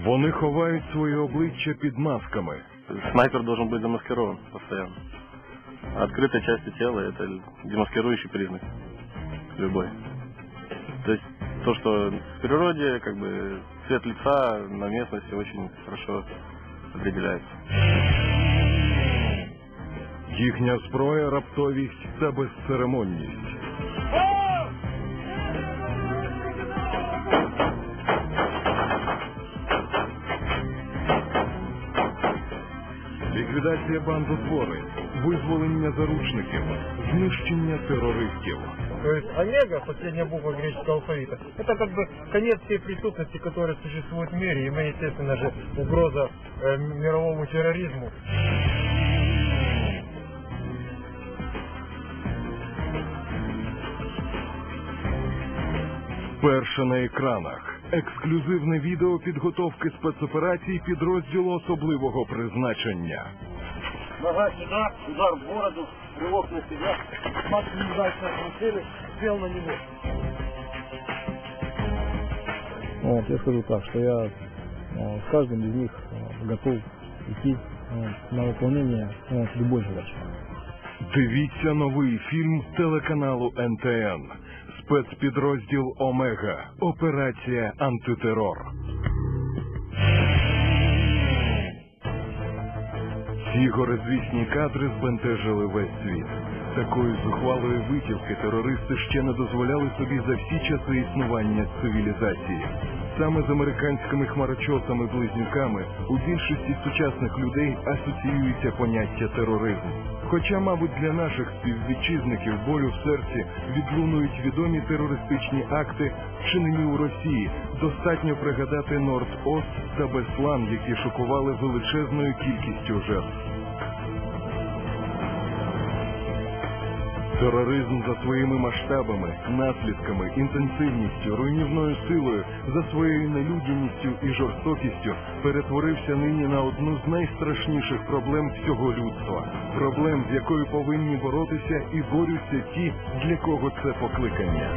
Вони ховають своє обличчя під масками. Снайпер должен быть замаскирован постоянно. Открытые части тела – это демаскирующий признак любой. То есть то, что в природе, как бы, цвет лица на местности очень хорошо определяется. Їхня зброя – раптовість та безцеремонність. Ліквідація бандотворень, визволення заручників, знищення терористів. То есть омега, последняя буква греческого алфавита, это как бы конец всей преступности, которая существует в мире, и мы, естественно же, угроза мировому терроризму. Перше на екранах. Ексклюзивне відео підготовки спецоперацій підрозділу особливого призначення. Нога сюда, удар в бороду, рывок на себя, максимум удачно отключили, сел на него. Вот, я скажу так, что я с каждым из них готов идти на выполнение любой задачи. Дивіться новий фільм телеканалу НТН. Спецпідрозділ «Омега. Операція антитерор». Ці горизвісні кадри збентежили весь світ. Такої зухвалої витівки терористи ще не дозволяли собі за всі часи існування цивілізації. Саме з американськими хмарочосами-близнюками у більшості сучасних людей асоціюється поняття тероризм. Хоча, мабуть, для наших співвітчизників болю в серці відлунують відомі терористичні акти, вчинені у Росії, достатньо пригадати Норд-Ост та Беслан, які шокували величезною кількістю жертв. Тероризм за своїми масштабами, наслідками, інтенсивністю, руйнівною силою, за своєю нелюдяністю і жорстокістю перетворився нині на одну з найстрашніших проблем всього людства. Проблем, з якою повинні боротися і борються ті, для кого це покликання.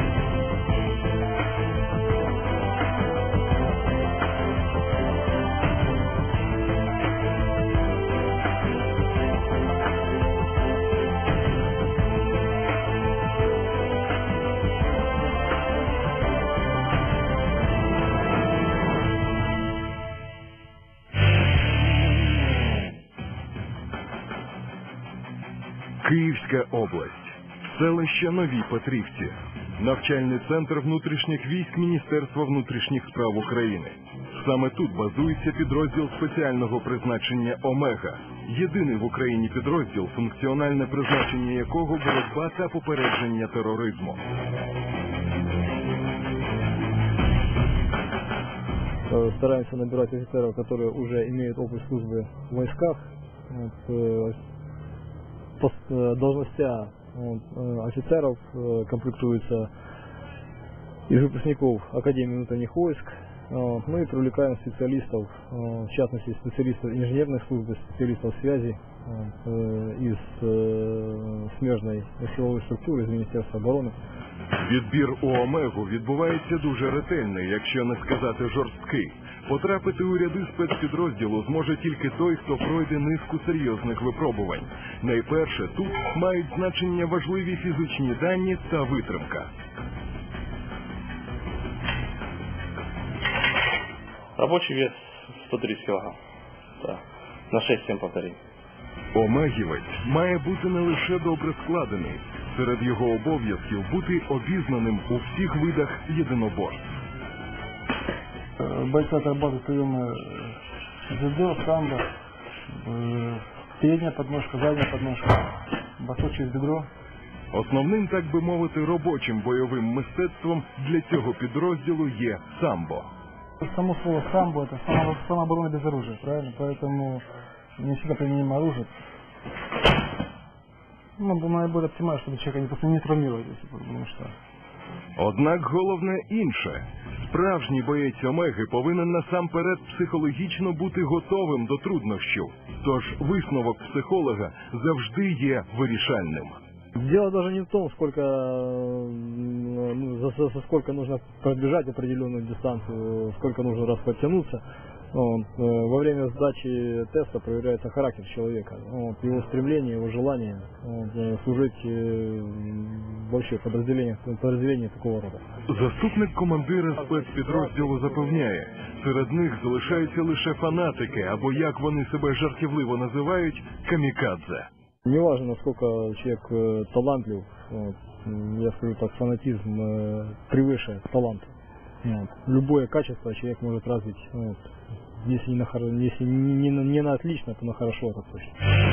Київська область. Селище Нові Петрівці. Навчальний центр внутрішніх військ Міністерства внутрішніх справ України. Саме тут базується підрозділ спеціального призначення «Омега». Єдиний в Україні підрозділ, функціональне призначення якого боротьба та попередження тероризму. Стараемся набирать офицеров, которые уже имеют опыт службы в войсках. Должностя офицеров комплектуются из выпускников Академии внутренних войск. Мы привлекаем специалистов, в частности специалистов инженерной службы, специалистов связи из смежной силовой структуры, из Министерства обороны. Відбір у Омегу відбувається дуже ретельно, якщо не сказати жорсткий. Потрапити у ряди спецпідрозділу зможе тільки той, хто пройде низку серйозних випробувань. Найперше, тут мають значення важливі фізичні дані та витримка. Рабочий вес 130 кг. Да. На 6-7 повторень. Омегівець має бути не лише добре складений. Серед його обов'язків бути обізнаним у всіх видах єдиноборств. Бойцы отрабатывают приемы дзюдо, самбо, передняя подножка, задняя подножка, бросок через бедро. Основним, так би мовити, робочим бойовим мистецтвом для цього підрозділу є самбо. Само слово самбо – это самооборона без оружия, правильно? Поэтому не всегда применимо оружие. Ну, наиболее оптимально, чтобы человека не травмировать, потому что... Однак головне інше. Справжній боєць Омеги повинен насамперед психологічно бути готовим до труднощів. Тож висновок психолога завжди є вирішальним. Дело даже не в том, сколько, за сколько нужно пробежать определенную дистанцию, сколько нужно раз подтянуться. Вот. Во время сдачи теста проверяется характер человека, вот, его стремление, его желание служить вообще в подразделенні такого роду. Заступник командира спецпідрозділу запевняє, серед них залишаються лише фанатики, або як вони себе жартівливо називають, камікадзе. Неважно, насколько человек талантлив, вот, я скажу так, фанатизм превыше таланта. Вот. Любое качество человек может развить, вот, если не на отлично, то на хорошо, это точно.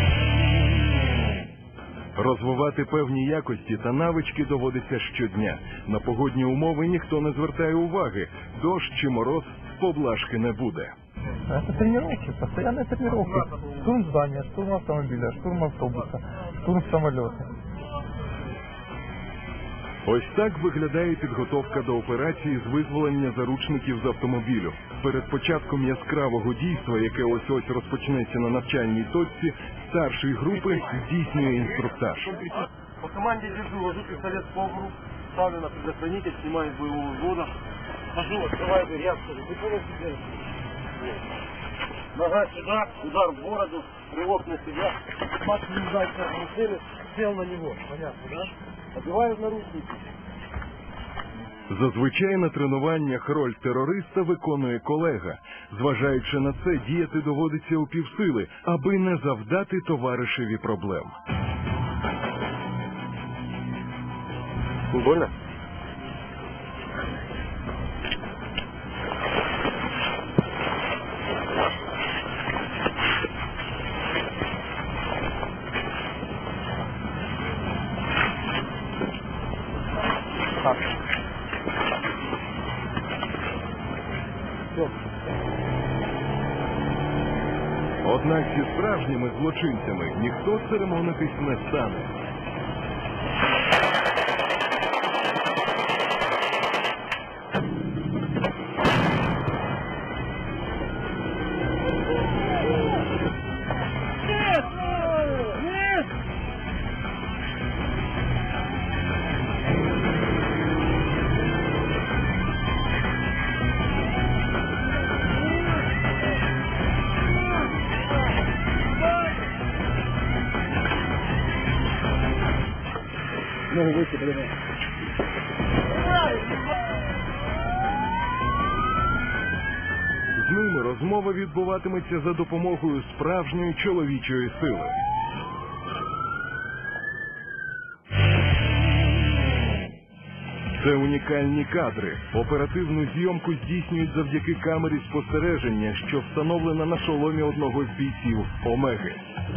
Розвивати певні якості та навички доводиться щодня. На погодні умови ніхто не звертає уваги. Дощ чи мороз поблажки не буде. Это тренировки, постоянные тренировки. Штурм здания, штурм автомобиля, штурм автобуса, штурм самолета. Ось так виглядає підготовка до операції з визволення заручників з автомобілю. Перед початком яскравого дійства, яке ось-ось розпочнеться на навчальній точці, старший групи здійснює інструктаж. По команде держу, ложу пистолет в погру, ставлю на предохранитель, снимаю с боевого взвода, хожу, открываю дверь, я скажу, ты полностью держишь. Нога сюда, удар в бороду, рывок на себя, максимум дальше машины, сел на него, понятно, да? Одеваю наручники. Зазвичай на тренуваннях роль терориста виконує колега. Зважаючи на це, діяти доводиться у півсили, аби не завдати товаришеві проблем. Больно? Однак зі справжніми злочинцями ніхто церемонитись не стане. Ногу выше, поднимай. З ними розмова відбуватиметься за допомогою справжньої чоловічої сили. Це унікальні кадри. Оперативну зйомку здійснюють завдяки камері спостереження, що встановлена на шоломі одного з бійців «Омеги».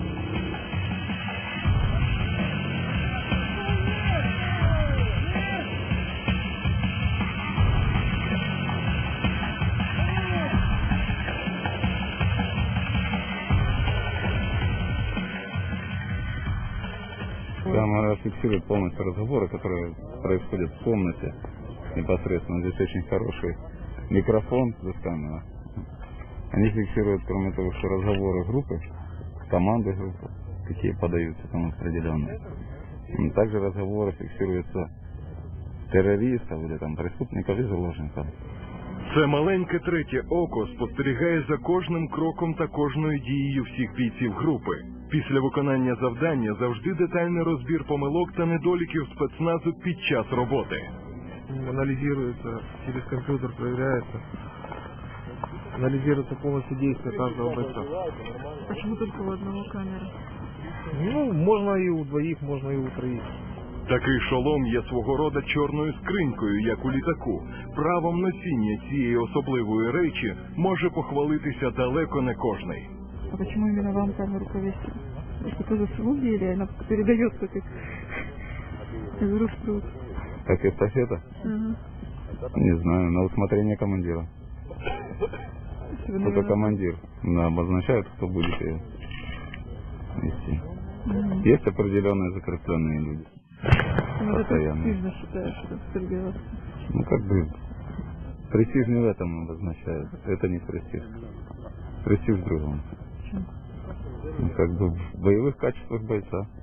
Камера фиксирует полностью разговоры, которые происходят в комнате непосредственно. Здесь очень хороший микрофон за камерой. Они фиксируют, кроме того, что разговоры группы, команды группы, какие подаются там определенные. Также разговоры фиксируются террористов или там преступников и заложников. Це маленьке третє око спостерігає за кожним кроком та кожною дією всіх бійців групи. Після виконання завдання завжди детальний розбір помилок та недоліків спецназу під час роботи. Анализируется, через компьютер проверяется. Анализируется полностью действие каждого бойца. Почему только у одного камеры? Ну, можно и у двоих, можно и у троих. Такий шолом є свого роду чорною скринькою, як у літаку. Правом носіння цієї особливої речі може похвалитися далеко не кожний. А почему именно вам камеру повесили? Это тоже слуги или она передается как из рук в руки? Как эстафета? Не знаю, на усмотрение командира. Только командир обозначает, кто будет ее нести. Есть определенные закрепленные люди. Ну, это Постоянно. престижно считаешь, что стрелялся. Ну, как бы, престиж не в этом обозначает. Это не престиж. Престиж в другом. Ну, как бы, в боевых качествах бойца.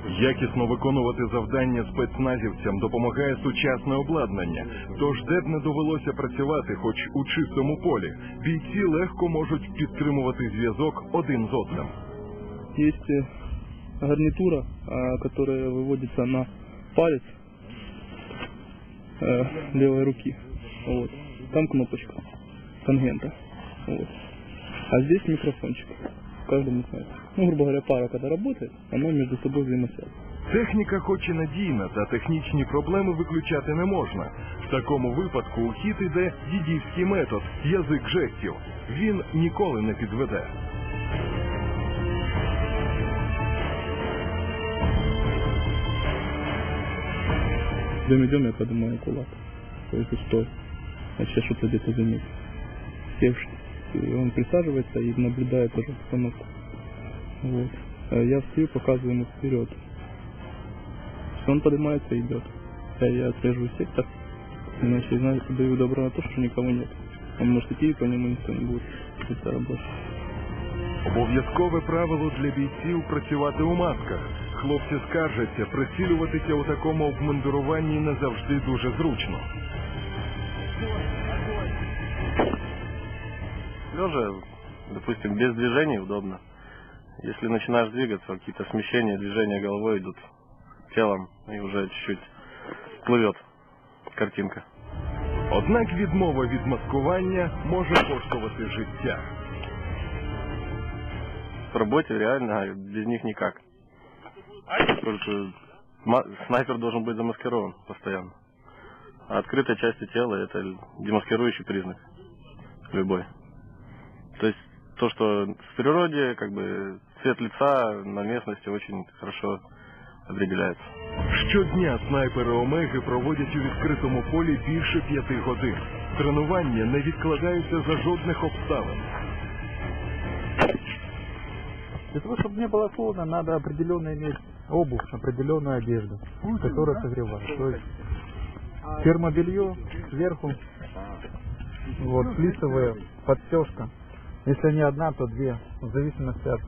Якісно виконувати завдання спецназівцям допомагає сучасне обладнання. Тож, де б не довелося працювати, хоч у чистому полі, бійці легко можуть підтримувати зв'язок один з одним. Есть гарнитура, которая выводится на палец левой руки. Вот. Там кнопочка тангента. Вот. А здесь микрофончик. Каждый не знает. Ну, грубо говоря, пара, когда работает, она между собой взаимосвязана. Техніка хоч і надійна, та технічні проблеми виключати не можна. В такому випадку у хід іде дідівський метод – язик жестів. Він ніколи не підведе. Идем, я поднимаю кулак. То есть стой. Вообще что-то где-то заметил. Севший. И он присаживается и наблюдает тоже обстановку. Вот. А я встаю, показываю ему вперед. Он поднимается и идет. Я отслеживаю сектор. Иначе, знаете, даю добро на то, что никого нет. Он может идти, и по нему никто не будет. Это работа. Обов'язкове правило для бійців – працювати у масках. Хлопці скаржаться, прицілюватися у такому обмундируванні не завжди дуже зручно. Лежа, допустим, без движений удобно. Если начинаешь двигаться, какие-то смещения, движения головой идут телом, и уже чуть-чуть плывет картинка. Однак відмова від маскування може коштувати життя. В работе реально без них никак. Только снайпер должен быть замаскирован постоянно. А открытая часть тела — это демаскирующий признак любой. То есть то, что в природе, как бы, цвет лица на местности очень хорошо определяется. Щодня снайпери Омеги проводять у відкритому полі більше 5 годин. Тренування не відкладаються за жодних обставин. Для того, чтобы не было холодно, надо определенно иметь обувь, определенную одежду, которая согревает. То есть термобелье сверху, вот, флисовая подстежка. Если не одна, то две, в зависимости от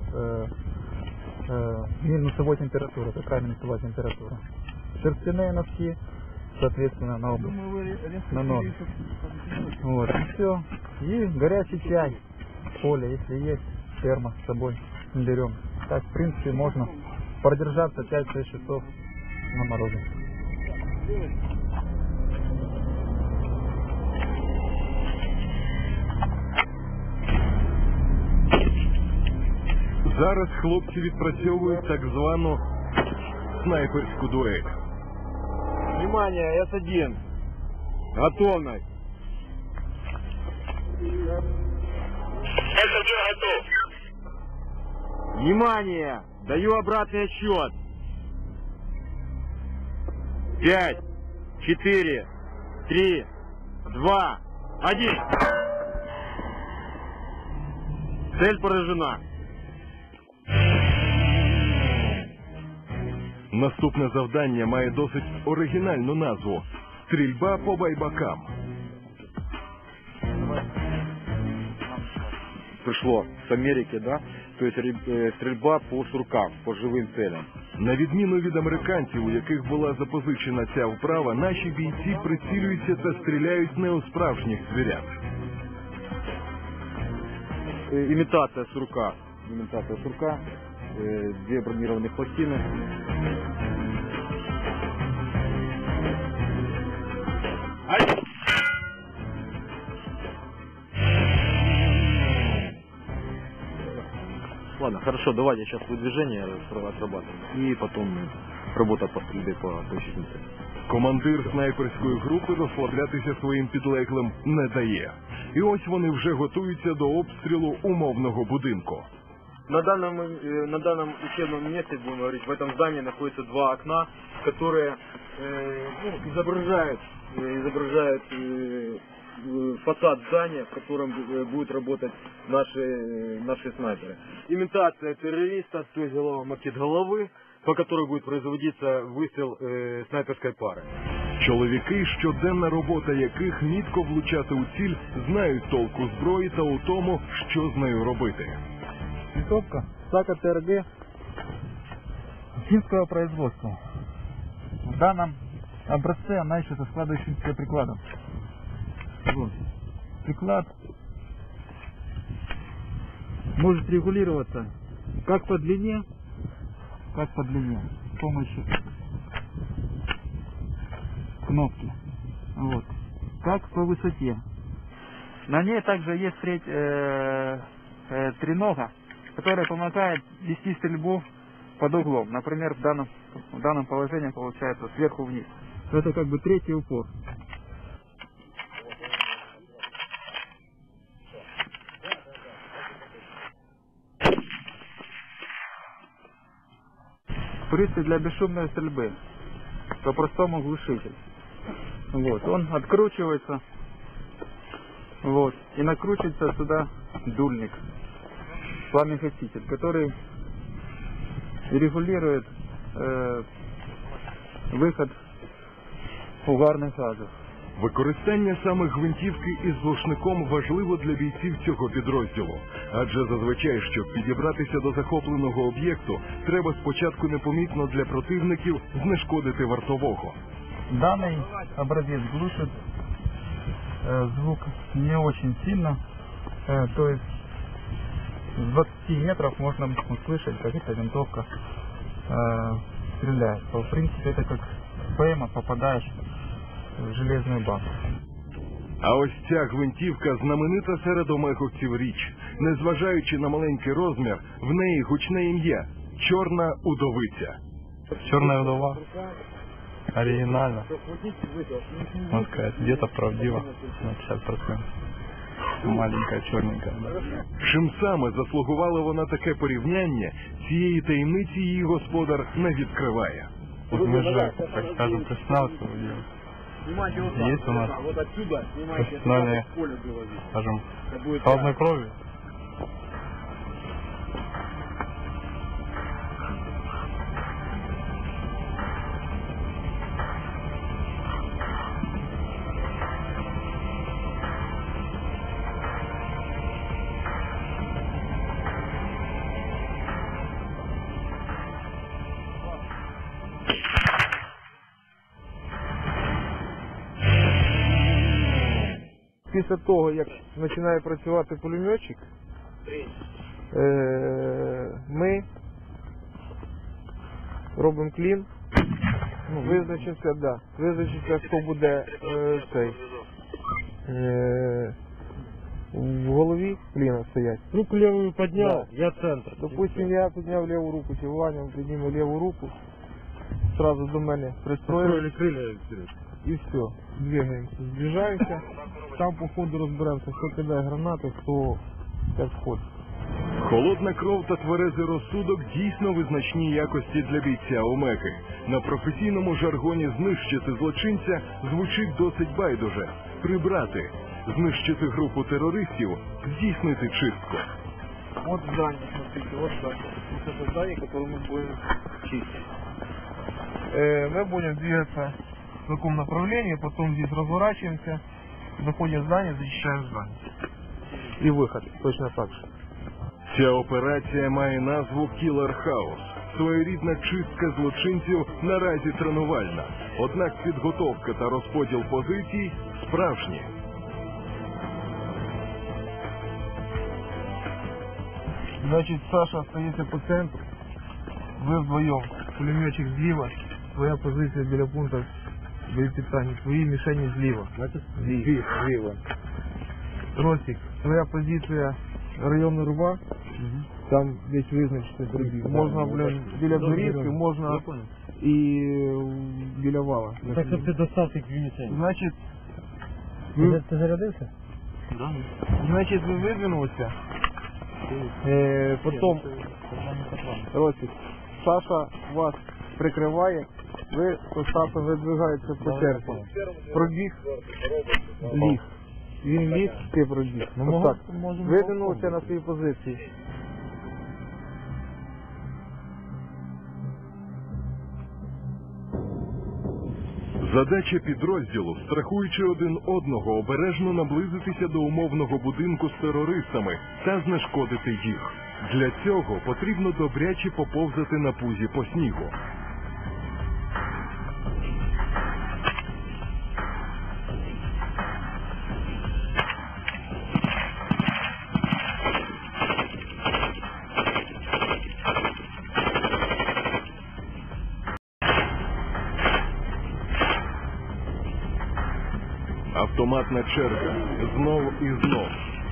минусовой температуры, какая минусовая температура. Шерстяные носки, соответственно, на обувь, на ноги. Вот, и все. И горячий чай в поле, если есть, термос с собой берем. Так, в принципе, можно продержаться 5-6 часов на морозе. Зараз хлопці відпрацьовують так звану снайперську дуель. Внимание, С1. Готовность. С1 готов. Внимание! Даю обратный отсчет. 5, 4, 3, 2, 1. Цель поражена. Наступне завдання має досить оригінальну назву – «Стрільба по байбакам». Пришло с Америки, да? То есть стрельба по суркам, по живым целям. На відміну від американців, у яких була запозичена ця вправа, наші бійці прицілюються та стріляють не у справжніх звірят. Имитация сурка. Имитация сурка. 2 бронированных пластины. Ладно, хорошо, давайте сейчас выдвижение отрабатываем. И потом работа по стрельбе по защитнице. Командир снайперської групи розслаблятися своїм підлеглим не дає. І ось вони вже готуються до обстрілу умовного будинку. На данном учебном месте, будем говорить, в этом здании находятся 2 окна, которые изображают фасад здания, в котором будут работать наши снайперы. Имитация террориста, то есть макет головы, по которой будет производиться выстрел снайперской пары. Чоловіки, щоденна робота яких мітко влучати у ціль, знають толку зброї та у тому, що з нею робити. Винтовка, САКа ТРГ, финского производства. В данном образце она еще со складывающимся прикладом. Вот. Приклад может регулироваться как по длине, с помощью кнопки. Вот. Как по высоте. На ней также есть тренога, которая помогает вести стрельбу под углом. Например, в данном положении получается сверху вниз. Это как бы третий упор. Пристрой для бесшумной стрельбы. По-простому глушитель. Вот. Он откручивается. Вот. И накручивается сюда дульник. Пламя-гаситель, который регулирует выход угарних газів. Використання саме гвинтівки із глушником важливо для бійців цього підрозділу. Адже зазвичай, щоб підібратися до захопленого об'єкту, треба спочатку непомітно для противників знешкодити вартового. Данный образец глушит звук не очень сильно, то есть с 20 метров можно услышать, как эта винтовка стреляет. В принципе, это как с ПМа попадаешь в железную банку. А ось ця гвинтівка знаменита серед омеговців річ. Незважаючи на маленький розмір, в неї гучне ім'я – Чорна удовиця. Черная вдова. Оригинально. Можно сказать, где-то правдиво. На 50%. Маленькая, черненькая. Да. Чим саме заслугувала вона таке порівняння, цієї таємниці її господар не відкриває. Мы же, так скажем, профессионалы своего дела. Есть у нас профессиональные, скажем, холодной крови. Після того, як починає працювати пулеметчик, ми робимо клін, визначимося, хто буде в голові кліна стоять. Руку левую поднял, я центр. Допустим, я підняв ліву руку, чи Ваня підніме ліву руку, сразу до мене пристроїли крылья вперед. і все, двигаємося, зближаємося, там по ходу розберемося, хто кидає гранати, хто як вход. Холодна кров та тверезий розсудок дійсно визначні якості для бійця Омеги. На професійному жаргоні знищити злочинця звучить досить байдуже. Прибрати, знищити групу терористів, здійснити чистку. Вот здание, смотрите, вот так. Вот это здание, которое мы будем чистить. Мы будем двигаться в таком направлении, потом здесь разворачиваемся, заходим в здание, зачищаем здание. И выход точно так же. Ця операція має назву «Кілер Хаус». Своєрідна чистка злочинців наразі тренувальна. Однак підготовка та розподіл позицій справжні. Значит, Саша остается по центру, вы вдвоем, пулеметчик слева, твоя позиция біля пункта боепитания, твои мишени слева. Значит, слева. Ростик, твоя позиция район рва, там весь визначений пробіг. Можна, біля Дорівки, можна і біля вала. Так, щоб ти достав тих мішень. Значить, Ти зарядився? Да. Значить, ви видвинулися, потім, Ростик, Саша вас прикриває, ви з Остапом видвигаєтеся по черзі. Пробіг, ліг. Він ліг, ти пробіг. Ось так. Видвинувся на свої позиції. Задача підрозділу, страхуючи один одного, обережно наблизитися до умовного будинку з терористами та знешкодити їх. Для цього потрібно добряче поповзати на пузі по снігу. Автоматна черга. Знов і знов.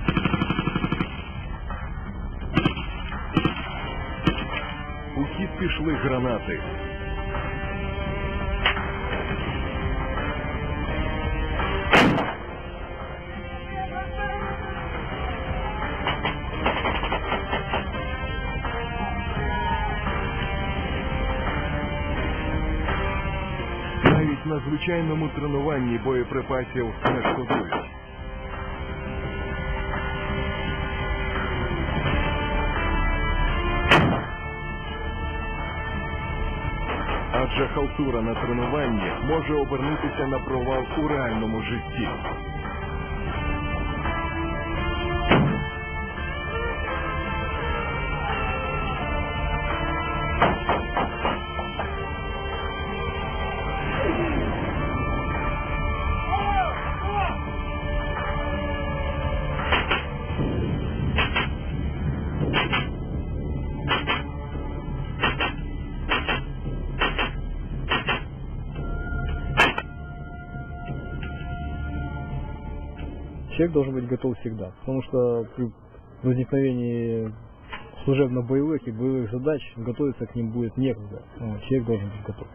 У хід пішли гранати. Навіть на звичайному тренуванні боєприпасів не шкодують. Адже халтура на тренуванні може обернутися на провал у реальному житті. Человек должен быть готов всегда, потому что при возникновении служебно-боевых и боевых задач готовиться к ним будет некогда. Человек должен быть готов.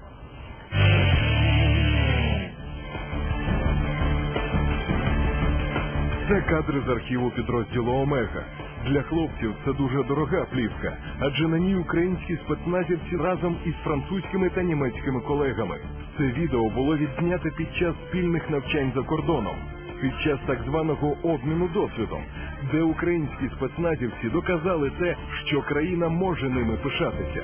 Це кадри з архіву підрозділу «Омега». Для хлопців це дуже дорога плівка, адже на ній українські спецназівці разом із французькими та німецькими колегами. Це відео було відзнято під час спільних навчань за кордоном, під час так званого обміну досвідом, де українські спецназівці доказали те, що країна може ними пишатися.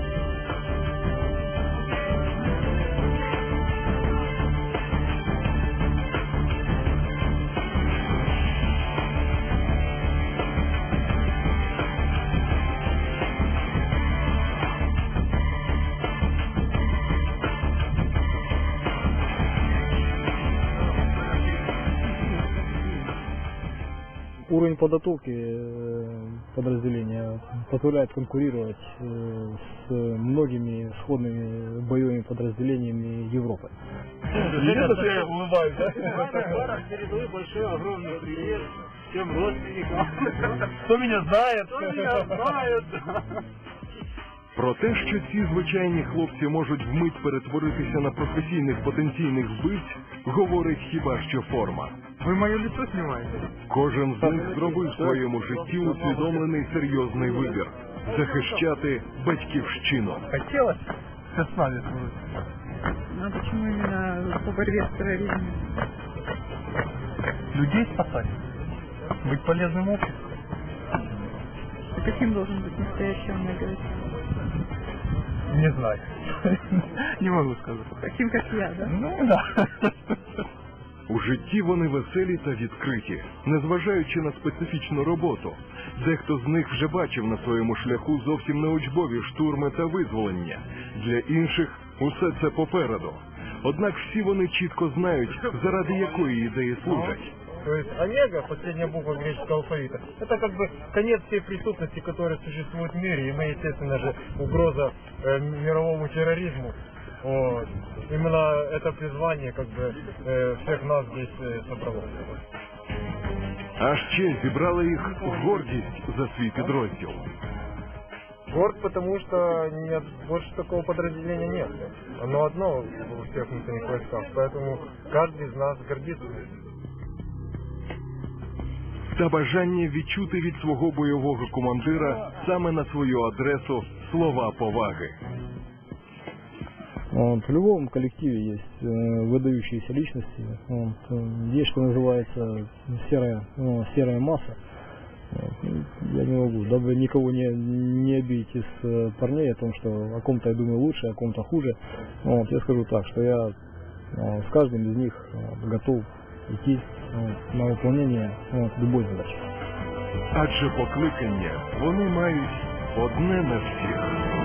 Уровень подготовки подразделения позволяет конкурировать с многими сходными боевыми подразделениями Европы. Я улыбаюсь, да? Передаю большой, огромный привет всем родственникам. Кто меня знает? Кто меня знает? Про те, що ці звичайні хлопці можуть вмить перетворитися на професійних потенційних вбивць, говорить хіба що форма. Ви моє лицо знімаєте? Кожен з них зробив в своєму житті усвідомлений серйозний вибір – захищати батьківщину. Хотілося спецназі служити. А почему именно по борьбе с терроризмом? Людей спасать. Быть полезным обществу. И каким должен быть настоящий омеговец? Не знаю. Не могу сказать. Таким, как я, да? Ну, да. У житті вони веселі та відкриті, незважаючи на специфічну роботу. Дехто з них вже бачив на своєму шляху зовсім неучбові штурми та визволення. Для інших усе це попереду. Однак всі вони чітко знають, заради якої ідеї служать. То есть омега, последняя буква греческого алфавита, это как бы конец всей преступности, которая существует в мире, и мы, естественно же, угроза мировому терроризму. Вот. Именно это призвание как бы всех нас здесь собрало. А ще зібрала їх гордість за свій підрозділ. Горд, потому что нет, больше такого подразделения нет. Оно одно в всех внутренних войсках, поэтому каждый из нас гордится. Та бажання відчути від свого бойового командира саме на свою адресу слова поваги. В любом коллективе есть выдающиеся личности. Есть, что называется, серая масса. Я не могу, дабы никого не обидеть из парней о том, что о ком-то я думаю лучше, о ком-то хуже. Я скажу так, что я с каждым из них готов идти на выполнение любой задачи. Адже покликання вони мають одне на всіх.